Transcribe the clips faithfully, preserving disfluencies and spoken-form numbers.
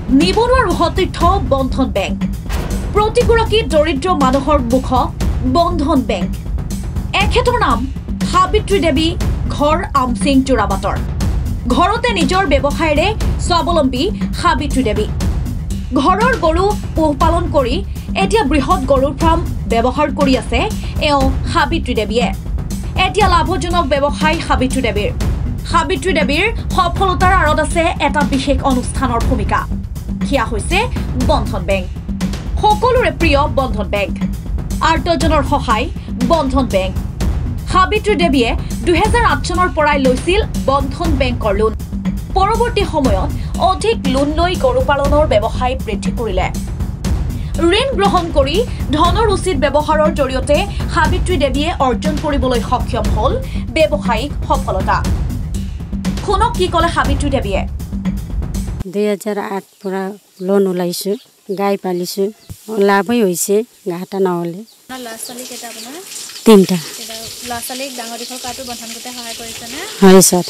নিবনুৱাৰ সতীৰ্থ বন্ধন বেংক প্ৰতিগৰাকী দৰিদ্ৰ মানুহৰ মুখ বন্ধন বেংক এখেতৰ নাম সাবিত্ৰী দেৱী ঘৰ আমচিং জোৰাবাটৰ ঘৰতে নিজৰ ব্যৱসায়ৰে স্বাৱলম্বী সাবিত্ৰী দেৱী ঘৰৰ গৰু পোহপালন কৰি এতিয়া বৃহৎ গৰুৰ ফাৰ্ম ব্যৱহাৰ কৰি আছে এওঁ সাবিত্ৰী দেৱীয়ে এতিয়া লাভজনক ব্যৱসায় সাবিত্ৰী দেৱীৰ সাবিত্ৰী দেৱীৰ সফলতাৰ আঁৰত আছে এটা বিশেষ অনুষ্ঠানৰ ভূমিকা কিয়া হৈছে বন্ধন বেংক সকলোৰে প্ৰিয় বন্ধন বেংক আৰ্তজনৰ সহায় বন্ধন বেংক সাবিত্ৰী দেৱীয়ে দুই হাজাৰ আঠ চনৰ পৰাই লৈছিল বন্ধন বেংকৰ লোন পৰৱৰ্তী সময়ত অধিক লোন লৈ গৰু পালনৰ ব্যৱসায় বৃদ্ধি কৰিলে ঋণ গ্ৰহণ কৰি ধনৰ উচিত ব্যৱহাৰৰ জৰিয়তে সাবিত্ৰী দেৱীয়ে অৰ্জন কৰিবলৈ সক্ষম হ'ল ব্যৱসায়িক সফলতা শুনক কি ক'লে সাবিত্ৰী দেৱীয়ে দুই হাজাৰ আঠ পৰা লোন ওলাইছোঁ গাই পালিছোঁ লাভেই হৈছে ঘাটা নহ'লে তিনিটা ল'ৰা ছোৱালীক ডাঙৰ দীঘল কৰাটো বন্ধন গোটে সহায় কৰিছেনে হয় ছাৰ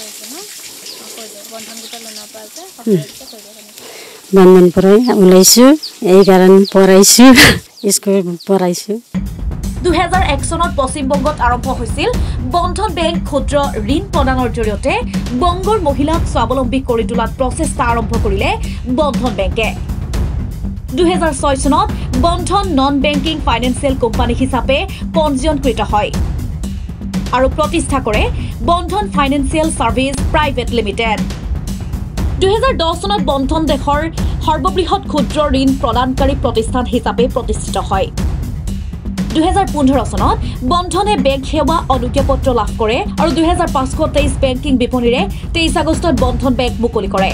বন্ধন পৰাই ওলাইছোঁ এইকাৰণে পঢ়াইছোঁ স্কুল পঢ়াইছোঁ দুই হাজাৰ এক চনত পশ্চিমবংগত আৰম্ভ হৈছিল বন্ধন বেংক ক্ষুদ্ৰ ঋণ প্ৰদানৰ জৰিয়তে বংগৰ মহিলাক স্বাৱলম্বী কৰি তোলাত প্ৰচেষ্টা আৰম্ভ কৰিলে বন্ধন বেংকে দুই হাজাৰ ছয় চনত Bandhan non banking financial company হিচাপে পঞ্জীয়নকৃত হয় আৰু প্ৰতিষ্ঠা কৰে Bandhan financial service private limited দুই হাজাৰ দহ চনত বন্ধন দেশৰ সৰ্ববৃহৎ ক্ষুদ্ৰ ঋণ প্ৰদানকাৰী প্ৰতিষ্ঠান হিচাপে প্ৰতিষ্ঠিত হয় দুই হাজাৰ পোন্ধৰ চনত বন্ধনে বেংক সেৱা অনুজ্ঞাপত্ৰ লাভ কৰে আৰু দুই হাজাৰ পাঁচশ তেইছ বেংকিং বিপণীৰে তেইছ আগষ্টত বন্ধন বেংক মুকলি কৰে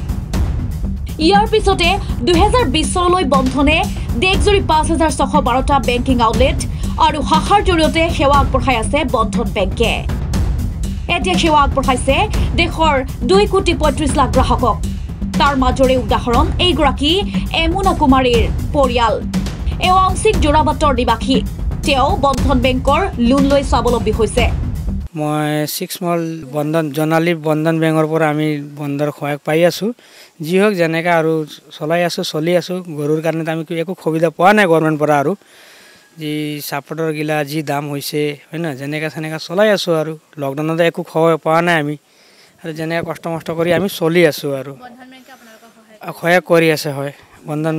ইয়াৰ পিছতে দুই হাজাৰ বিশ চনলৈ বন্ধনে দেশজুৰি পাঁচ হাজাৰ ছশ বাৰটা বেংকিং আউটলেট আৰু শাখাৰ জৰিয়তে সেৱা আগবঢ়াই আছে বন্ধন বেংকে এতিয়া সেৱা আগবঢ়াইছে দেশৰ দুই কোটি পঁয়ত্ৰিশ লাখ গ্ৰাহকক তাৰ মাজৰে উদাহৰণ এইগৰাকী এমুনা কুমাৰীৰ পৰিয়াল এওঁ আংশিক জোৰাবাটৰ নিবাসী তেওঁ বন্ধন বেংকৰ লোন লৈ স্বাৱলম্বী হৈছে মই ছিক্স মল বন্ধন জনালী বন্ধন বেংকৰ পৰা আমি বন্ধৰ সহায় পাই আছোঁ যি হওক যেনেকৈ আৰু চলাই আছোঁ চলি আছোঁ গৰুৰ কাৰণে আমি একো সুবিধা পোৱা নাই গভৰ্ণমেণ্টৰ পৰা আৰু যি চাপোৰ্টৰ গিলা যি দাম হৈছে হয় না যেনেকৈ তেনেকৈ চলাই আছোঁ আৰু লকডাউনতে একো সহায় পোৱা নাই আমি আৰু যেনেকৈ কষ্ট মষ্ট কৰি আমি চলি আছোঁ আৰু সহায় কৰি আছে হয় বন্ধন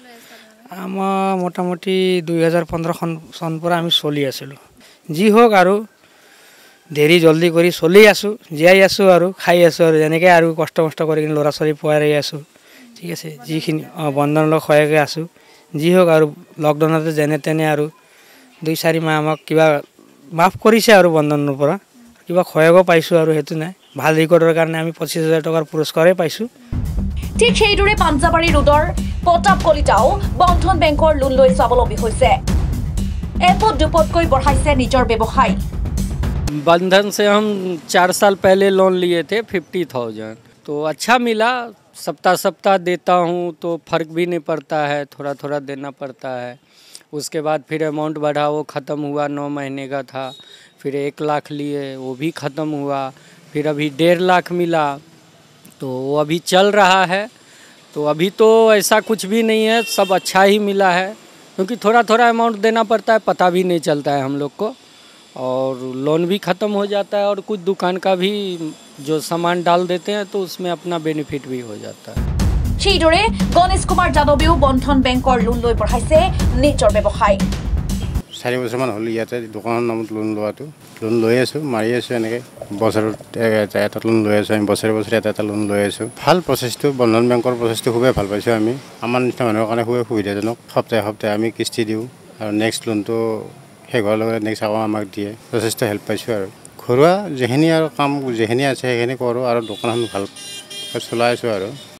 আমাৰ মোটামুটি দুই হাজাৰ পোন্ধৰ চন পৰা আমি চলি আছিলোঁ যি হওক আৰু দেৰি জলদি কৰি চলি আছোঁ জীয়াই আছোঁ আৰু খাই আছোঁ আৰু যেনেকৈ আৰু কষ্ট মষ্ট কৰি কিনে ল'ৰা ছোৱালী পোৱাই আছোঁ ঠিক আছে যিখিনি অঁ বন্ধনৰ লগত সহায়কৈ আছোঁ যি হওক আৰু লকডাউনতে যেনে তেনে আৰু দুই চাৰি মাহ আমাক কিবা মাফ কৰিছে আৰু বন্ধনৰ পৰা কিবা সহায়কো পাইছোঁ আৰু সেইটো নাই ভাল ৰেকৰ্ডৰ কাৰণে আমি পঁচিছ হাজাৰ টকাৰ পুৰস্কাৰেই পাইছোঁ ঠিক সেইদৰে পাঞ্জাবাৰী ৰোডৰ প্ৰতাপ কলিতাও বন্ধন বেংকৰ লোন লৈ স্বাৱলম্বী হৈছে এপদ দুপদকৈ বঢ়াইছে নিজৰ ব্যৱসায় बंधन से हम चार साल पहले लोन लिए थे फिफ्टी थाउजेंड तो अच्छा मिला सप्ताह सप्ताह देता हूँ तो फ़र्क भी नहीं पड़ता है थोड़ा थोड़ा देना पड़ता है उसके बाद फिर अमाउंट बढ़ा वो ख़त्म हुआ नौ महीने का था फिर एक लाख लिए वो भी ख़त्म हुआ फिर अभी डेढ़ लाख मिला तो वो अभी चल रहा है तो अभी तो ऐसा कुछ भी नहीं है सब अच्छा ही मिला है क्योंकि थोड़ा थोड़ा अमाउंट देना पड़ता है पता भी नहीं चलता है हम लोग को और लोन भी ख़त्म हो जाता है और कुछ दुकान का भी जो सामान डाल देते हैं तो उसमें अपना बेनिफिट भी हो जाता है সেইদৰে গণেশ কুমাৰ যাদৱেও বন্ধন বেংকৰ লোন লৈ বঢ়াইছে নিজৰ ব্যৱসায় চাৰি বছৰমান হ'ল ইয়াতে দোকানৰ নামত লোন লোৱাটো লোন লৈ আছোঁ মাৰি আছোঁ এনেকৈ বছৰত এটা লোন লৈ আছোঁ আমি বছৰে বছৰে এটা এটা লোন লৈ আছোঁ ভাল প্ৰচেছটো বন্ধন বেংকৰ প্ৰচেছটো খুবেই ভাল পাইছোঁ আমি আমাৰ নিচিনা মানুহৰ কাৰণে খুবেই সুবিধাজনক সপ্তাহে সপ্তাহে আমি কিস্তি দিওঁ আৰু নেক্সট লোনটো শেষ হোৱাৰ লগত নেক্সট আকৌ আমাক দিয়ে যথেষ্ট হেল্প পাইছোঁ আৰু ঘৰুৱা যিখিনি আৰু কাম যিখিনি আছে সেইখিনি কৰোঁ আৰু দোকানখন ভাল চলাই আছোঁ আৰু